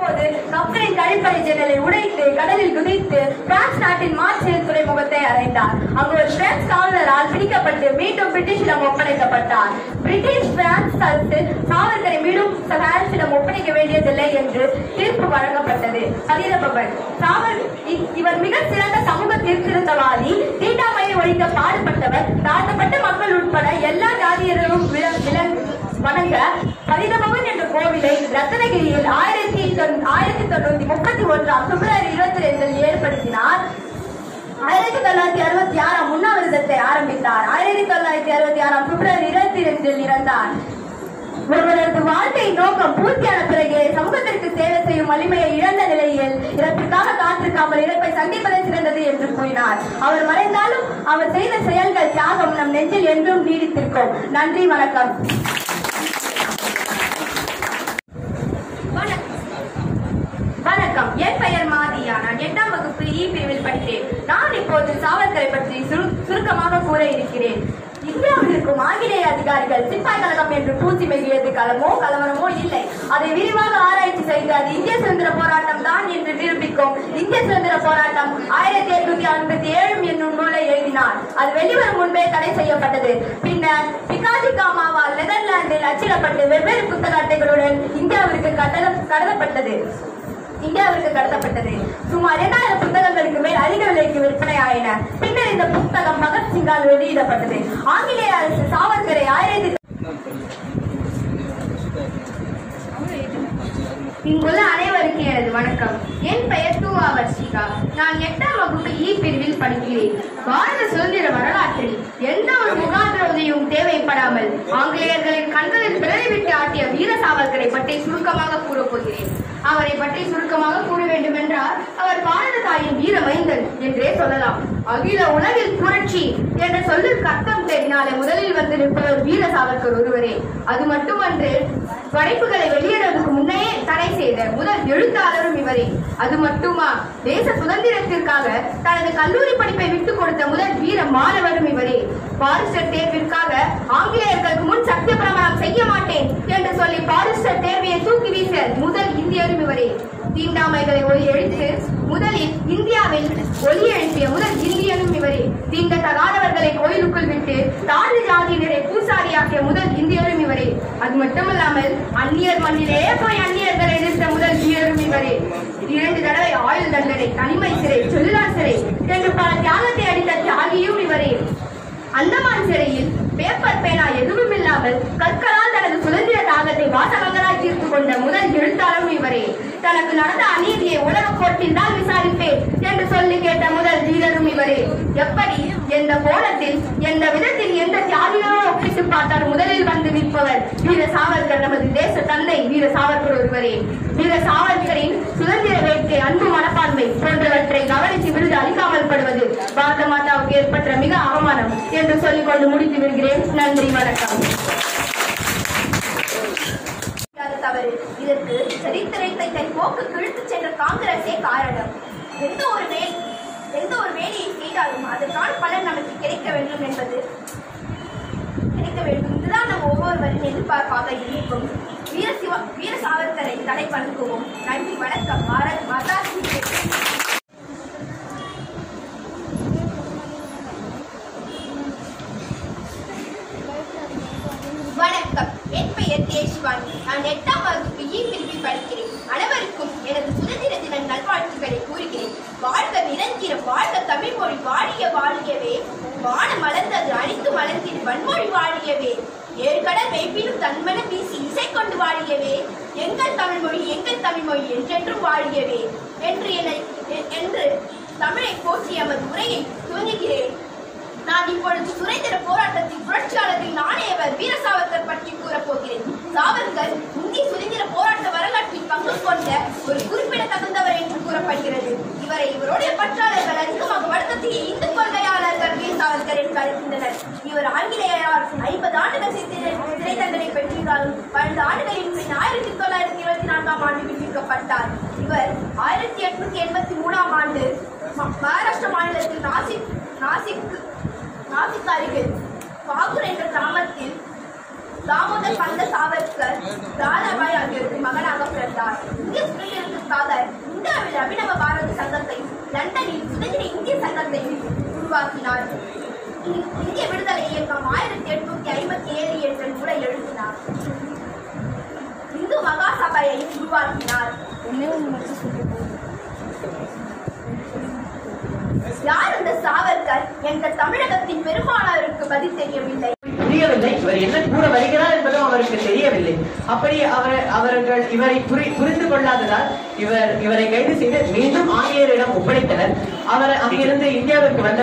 அப்போது கப்பலின் கழிப்பறை ஜன்னலை உடைத்து கடலில் குதித்து பிரான்ஸ் நாட்டின் மார்சேல் துறைமுகத்தை அடைந்தார். அங்கு ஒரு பிரெஞ்சு காவலரால் பிடிக்கப்பட்டு மீண்டும் பிரிட்டிஷிடம் ஒப்படைக்கப்பட்டார். பிரிட்டிஷ் பிரான்ஸ் அரசு சாவர்கரை மீண்டும் பிரான்சிடம் ஒப்படைக்க வேண்டியதில்லை என்று தீர்ப்பு வழங்கப்பட்டது. பரிதபவன் இவர் மிக சிறந்த சமூக சீர்திருத்தவாதி, தீண்டாமையை ஒழிக்க பாடுபட்டவர், தாழ்த்தப்பட்ட மக்கள் உட்பட எல்லா ஜாதியரும் வணங்க பரிதபவன் என்ற கோவிலை ரத்னகிரியில் 1931 பிப்ரவரி 22 ஏற்படுத்தினார். 1966 உண்ணாவிரதத்தை ஆரம்பித்தார். 1966 பிப்ரவரி 22 இறந்தார். ஒருவரது வாழ்க்கை நோக்கம் பூர்த்தியான பிறகு சமூகத்திற்கு சேவை செய்யும் வலிமையை இழந்த நிலையில் இறப்பிற்காக காத்திருக்காமல் இறப்பை சந்திப்பதே சிறந்தது என்று கூறினார். அவர் மறைந்தாலும் அவர் செய்த செயல்கள் தியாகம் நம் நெஞ்சில் என்றும் நீடித்திருக்கும். நன்றி, வணக்கம். வணக்கம், என் பெயர் மாதியா. நான் 8ஆம் வகுப்பு இ பிரிவில் படிக்கிறேன். நான் இப்போது சாவர்கரை பற்றி சுருக்கமாக கூற இருக்கிறேன். இந்தியாவில் இருக்கும் ஆங்கிலேய அதிகாரிகள் சிப்பாய் கழகம் என்று பூசி மெகியது கலவரமோ இல்லை. அதை விரிவாக ஆராய்ச்சி செய்து அது இந்திய சுதந்திர போராட்டம் தான் என்று நிரூபிக்கும் இந்திய சுதந்திர போராட்டம் 1857 என்னும் நூலை எழுதினார். அது வெளிவரும் முன்பே தடை செய்யப்பட்டது. பின்னர் பிகாஜி காமாவால் நெதர்லாந்தில் அச்சிடப்பட்டு வெவ்வேறு புத்தக அட்டைகளுடன் இந்தியாவிற்கு கடத்தப்பட்டது. சுமார் 2000 புத்தகங்களுக்கு மேல் அதிக விலைக்கு விற்பனை ஆயின. பின்னர் இந்த புத்தகம் பகத்சிங்கால் வெளியிடப்பட்டது. ஆங்கிலேய அரசு சாவர்கரை இங்குள்ள அனைவருக்கு எனது வணக்கம். என் பெயர் தூவா வர்ஷிகா. நான் 8ஆம் வகுப்பு இ பிரிவில் படிக்கிறேன். பாரத சுதந்திர வரலாற்றில் எந்த ஒரு முகாந்திரத்தையும் தேவைப்படாமல் ஆங்கிலேயர்களின் கண்களில் பிறவிவிட்டு ஆட்டிய வீர சாவர்கரை பற்றி சுருக்கமாக கூறப்போகிறேன். அவரை பற்றி சுருக்கமாக கூற வேண்டும் என்றால் அவர் பாரத தாயின் வீர மைந்தன் என்றே சொல்லலாம். அகில உலகில் புரட்சி என்ற சொல்லுக்கு அர்த்தம் தெரிந்தாலே முதலில் வந்து நிற்பவர் வீர சாவர்கர் ஒருவரே. அது மட்டுமன்று, படைப்புகளை வெளியிடுவதற்கு முன்னையே தடை செய்த முதல் எழுத்தாளரும் இவரே. அது மட்டுமா, தேச சுதந்திரத்திற்காக தனது கல்லூரி படிப்பை விட்டுக் கொடுத்த முதல் வீர மாணவரும் இவரே. பாரிஸ்டர் தேர்விற்காக ஆங்கிலேயர்களுக்கு முன் சத்திய பிரமாணம் செய்ய மாட்டேன் என்று சொல்லி பாரிஸ்டர் தேர்வியை தூக்கி வீச முதல் இந்தியரும் இவரே. தீண்டாமைகளை ஒளி எழுத்து முதலில் இந்தியாவில் ஒளி எழுப்பிய முதல் இந்தியனும் இவரே. தீண்டத்தகாதவர்களை கோயிலுக்குள் விட்டு தாழ்ந்த ஜாதியினரை பூசாரியாக்கிய முதல் இந்தியரும் இவரே. அது மட்டுமல்லாமல் அந்நியர் மண்ணிலே போய் அந்நியர்களை எதிர்த்த முதல் வீரரும் இவரே. 2 தடவை ஆயுள் தண்டனை, தனிமை சிறை, சொல்லுலார் சிறை என்று பல தியாகத்தை அடித்த தியாகியும் இவரே. அந்தமான் சிறையில் பேப்பர் பேனா எதுவும் இல்லாமல் கற்களால் தனது சுதந்திர தாகத்தை வாசகங்களாய் தீர்த்து கொண்ட முதல் எழுத்தாளரும் இவரே. தனக்கு நடந்த அநீதியை உலக கோர்ட்டில் தான் விசாரிப்பேன் என்று சொல்லி கேட்ட முதல் வீரரும் இவரே. எப்படி, எந்த கோணத்தில், எந்த விதத்தில், எந்த தியாகிகளோடு ஒப்பிட்டு பார்த்தால் முதலில் வந்து நிற்பவர் வீர சாவர்கர், நமது தேச தந்தை வீர சாவர்கர் ஒருவரே. வீர சாவர்கரின் சுதந்திர வேட்கை, அன்பு மனப்பான்மை போன்றவற்றை கவனித்து விருது அளிக்காமல் படுவது பாரத மாதாவுக்கு ஏற்பட்ட மிக அவமானம் என்று சொல்லிக் கொண்டு முடித்து விடுகிறேன். நன்றி, வணக்கம். தவறு. இதற்கு சரித்திரத்தை தன் போக்கு கிழித்து சென்ற காங்கிரஸே காரணம். எந்த ஒரு வேலையை செய்தாலும் அதற்கான பலன் நமக்கு கிடைக்க வேண்டும். இதுதான் நம் ஒவ்வொருவரின் எதிர்பார்ப்பாக இருக்கும். வீர சாவர்கரை தடை வழங்குவோம். நன்றி, வணக்கம். பாரத் மாதா கி ஜெய். வணக்கம், என் பெயர் தேஷ்வான். நான் 8ஆம் வகுப்பு இ பிரிவில் படிக்கிறேன். அனைவருக்கும் எனது சுதந்திர தின நல்வாழ்த்துக்களை கூறுகிறேன். வாழ்க நிரந்தரம், வாழ்க தமிழ் மொழி, வாழிய வாழியவே. வானம் மலர்ந்தது அனைத்து மலர்ந்தின் வன்மொழி வாழியவே. ஏழ்கடல் வேப்பிலும் தன்மன வீசி இசை கொண்டு வாழியவே. எங்கள் தமிழ்மொழி என்றென்றும் வாழியவே என்று தமிழை போற்றி எமது உரையை துவங்குகிறேன். நான் இப்பொழுது சுதந்திர போராட்டத்தில் புரட்சியாளர்கள் நாணயவர் வீர சாவர்கர் பற்றி கூறப்போகிறேன். சாவர்கர் இந்திய சுதந்திர போராட்ட வரலாற்றில் பங்கு கொண்ட ஒரு குறிப்பிடத்தகுந்தவர் என்று கூறப்படுகிறது. இவருடைய பற்றாளர்கள் அதிகமாக வடக்கத்திய இந்து கொள்கையாளர்கள் வீர சாவர்கர் என்று அழைக்கின்றனர். இவர் ஆங்கிலேயரால் 50 ஆண்டுகள் சிறை தண்டனை பெற்றிருந்தாலும் 12 ஆண்டுகளின் பின் 1924ஆம் ஆண்டு விடுவிக்கப்பட்டார். இவர் 1883ஆம் ஆண்டு மகாராஷ்டிர மாநிலத்தில் நாசிக் அருகில் பாகூர் என்ற கிராமத்தில் தாமோதர் பந்த சாவர்கர் தாதாபாய் ஆகியோருக்கு மகனாக பிறந்தார். இந்திய சுதந்திரத்திற்காக இந்தியாவில் அபினவ பாரத சங்கத்தை, லண்டனில் சுதந்திர இந்திய சங்கத்தை உருவாக்கினார். இந்திய விடுதலை இயக்கம் 1857 என்ற நூலை எழுதினார். இந்து மகாசபையை உருவாக்கினார். யார் இந்த சாவர்கர் என்ற தமிழகத்தின் பெரும்பாலாருக்கு பதில் தெரியவில்லை. இவர் என்ன கூற வருகிறார் என்பதும் அவருக்கு தெரியவில்லை. அப்படி அவர்கள் இவரை புரிந்து கொள்ளாததால் இவரை கைது செய்து மீண்டும் ஆங்கிலேயரிடம் ஒப்படைத்தனர். அவர் அங்கிருந்து இந்தியாவிற்கு வந்த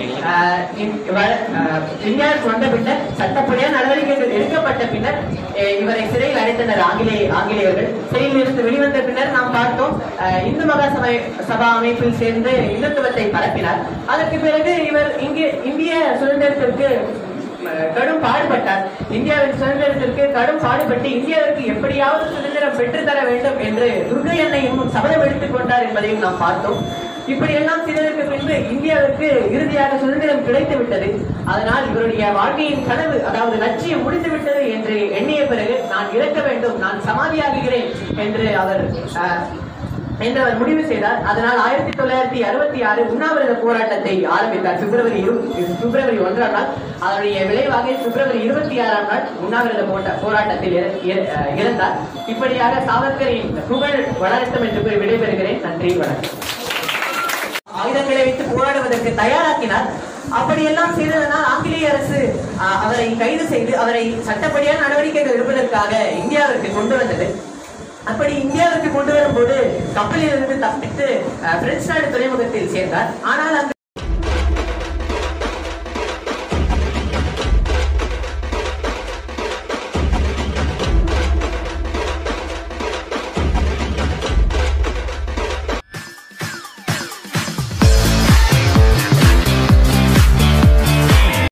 பின்னர் சட்டப்படியான நடவடிக்கைகள் எடுக்கப்பட்ட பின்னர் இவரை சிறையில் அடைத்தனர் ஆங்கிலேயர்கள். சிறையில் இருந்து வெளிவந்த பின்னர் நாம் பார்த்தோம், இந்து மகாசபா அமைப்பில் சேர்ந்து இந்துத்துவத்தை பரப்பினார். அதற்கு பிறகு இவர் இந்திய சுதந்திரத்திற்கு கடும் பாடுபட்டார். இந்தியாவின் சுதந்திரத்திற்கு கடும் பாடுபட்டு இந்தியாவிற்கு எப்படியாவது சுதந்திரம் பெற்றுத்தர வேண்டும் என்று துர்கை அன்னையும் சபதம் எடுத்துக் கொண்டார் என்பதையும் நாம் பார்த்தோம். இப்படி எல்லாம் செய்ததற்கு பின்பு இந்தியாவிற்கு இறுதியாக சுதந்திரம் கிடைத்து விட்டது. அதனால் இவருடைய வாழ்க்கையின் கனவு, அதாவது லட்சியம் முடிந்து விட்டது என்று எண்ணிய பிறகு நான் இறக்க வேண்டும், நான் சமாதியாகிறேன் என்று அவர் முடிவு செய்தார். அதனால் 1966 உண்ணாவிரத போராட்டத்தை ஆரம்பித்தார். பிப்ரவரி 1ஆம் நாள். அதனுடைய விளைவாக பிப்ரவரி 26ஆம் நாள் உண்ணாவிரத போராட்டத்தில் இறந்தார். இப்படியாக சாவர்கரின் புகழ் வளரட்டும் என்று கூறி விடைபெறுகிறேன். நன்றி, வணக்கம். ஆயுதங்களை வைத்து போராடுவதற்கு தயாராக்கினார். அப்படியெல்லாம் செய்ததனால் ஆங்கிலேய அரசு அவரை கைது செய்து அவரை சட்டப்படியான நடவடிக்கைகள் எடுப்பதற்காக இந்தியாவிற்கு கொண்டு வந்தது. அப்படி இந்தியாவிற்கு கொண்டு வரும்போது கப்பலில் இருந்து தப்பித்து பிரெஞ்சு நாடு துறைமுகத்தில் சேர்ந்தார். ஆனால்